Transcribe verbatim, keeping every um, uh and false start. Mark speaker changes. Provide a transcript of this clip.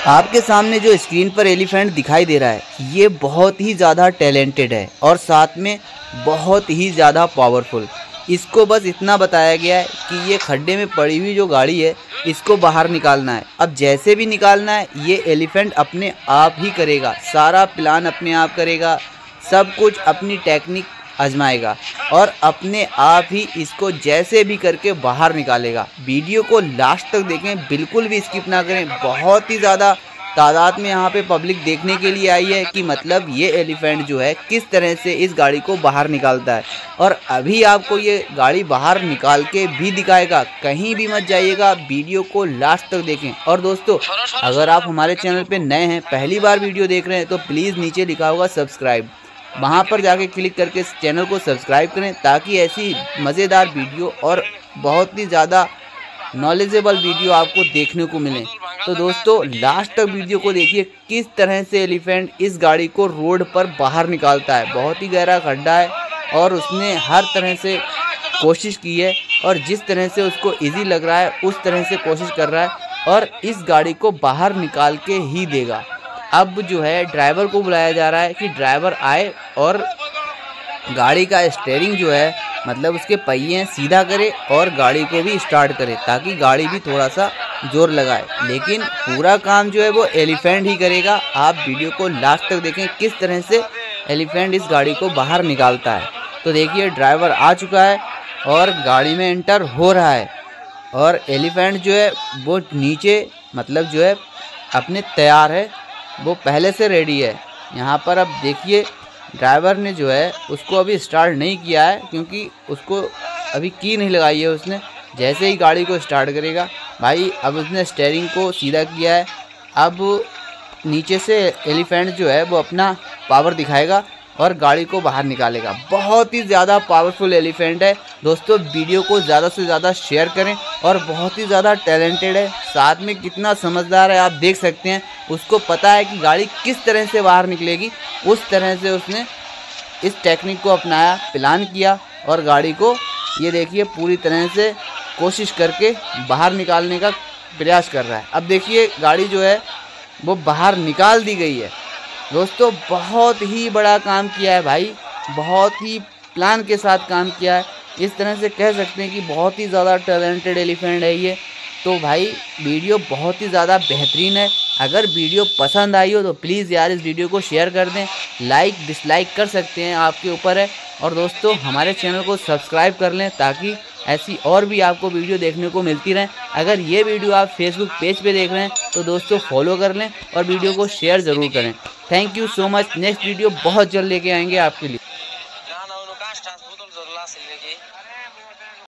Speaker 1: आपके सामने जो स्क्रीन पर एलिफेंट दिखाई दे रहा है ये बहुत ही ज़्यादा टैलेंटेड है और साथ में बहुत ही ज़्यादा पावरफुल। इसको बस इतना बताया गया है कि ये खड्डे में पड़ी हुई जो गाड़ी है इसको बाहर निकालना है। अब जैसे भी निकालना है ये एलिफेंट अपने आप ही करेगा, सारा प्लान अपने आप करेगा, सब कुछ अपनी टेक्निक आजमाएगा और अपने आप ही इसको जैसे भी करके बाहर निकालेगा। वीडियो को लास्ट तक देखें, बिल्कुल भी स्किप ना करें। बहुत ही ज़्यादा तादाद में यहाँ पे पब्लिक देखने के लिए आई है कि मतलब ये एलिफेंट जो है किस तरह से इस गाड़ी को बाहर निकालता है और अभी आपको ये गाड़ी बाहर निकाल के भी दिखाएगा। कहीं भी मत जाइएगा, वीडियो को लास्ट तक देखें। और दोस्तों अगर आप हमारे चैनल पे नए हैं, पहली बार वीडियो देख रहे हैं तो प्लीज़ नीचे लिखा होगा सब्सक्राइब, वहाँ पर जाके क्लिक करके इस चैनल को सब्सक्राइब करें ताकि ऐसी मज़ेदार वीडियो और बहुत ही ज़्यादा नॉलेजेबल वीडियो आपको देखने को मिले। तो दोस्तों लास्ट तक वीडियो को देखिए किस तरह से एलिफेंट इस गाड़ी को रोड पर बाहर निकालता है। बहुत ही गहरा खड्डा है और उसने हर तरह से कोशिश की है और जिस तरह से उसको इजी लग रहा है उस तरह से कोशिश कर रहा है और इस गाड़ी को बाहर निकाल के ही देगा। अब जो है ड्राइवर को बुलाया जा रहा है कि ड्राइवर आए और गाड़ी का स्टीयरिंग जो है मतलब उसके पहिए सीधा करे और गाड़ी को भी स्टार्ट करे ताकि गाड़ी भी थोड़ा सा जोर लगाए। लेकिन पूरा काम जो है वो एलिफेंट ही करेगा। आप वीडियो को लास्ट तक देखें किस तरह से एलिफेंट इस गाड़ी को बाहर निकालता है। तो देखिए ड्राइवर आ चुका है और गाड़ी में एंटर हो रहा है और एलिफेंट जो है वो नीचे मतलब जो है अपने तैयार है, वो पहले से रेडी है। यहाँ पर अब देखिए ड्राइवर ने जो है उसको अभी स्टार्ट नहीं किया है क्योंकि उसको अभी की नहीं लगाई है उसने। जैसे ही गाड़ी को स्टार्ट करेगा भाई, अब उसने स्टीयरिंग को सीधा किया है। अब नीचे से एलिफेंट जो है वो अपना पावर दिखाएगा और गाड़ी को बाहर निकालेगा। बहुत ही ज़्यादा पावरफुल एलिफेंट है दोस्तों। वीडियो को ज़्यादा से ज़्यादा शेयर करें और बहुत ही ज़्यादा टैलेंटेड है, साथ में कितना समझदार है आप देख सकते हैं। उसको पता है कि गाड़ी किस तरह से बाहर निकलेगी, उस तरह से उसने इस टेक्निक को अपनाया, प्लान किया और गाड़ी को ये देखिए पूरी तरह से कोशिश करके बाहर निकालने का प्रयास कर रहा है। अब देखिए गाड़ी जो है वो बाहर निकाल दी गई है दोस्तों। बहुत ही बड़ा काम किया है भाई, बहुत ही प्लान के साथ काम किया है। इस तरह से कह सकते हैं कि बहुत ही ज़्यादा टैलेंटेड एलिफेंट है ये। तो भाई वीडियो बहुत ही ज़्यादा बेहतरीन है। अगर वीडियो पसंद आई हो तो प्लीज़ यार इस वीडियो को शेयर कर दें, लाइक डिसलाइक कर सकते हैं, आपके ऊपर है। और दोस्तों हमारे चैनल को सब्सक्राइब कर लें ताकि ऐसी और भी आपको वीडियो देखने को मिलती रहें। अगर ये वीडियो आप फेसबुक पेज पे देख रहे हैं तो दोस्तों फॉलो कर लें और वीडियो को शेयर ज़रूर करें। Thank you so much. Next video बहुत जल्द लेके आएंगे आपके लिए।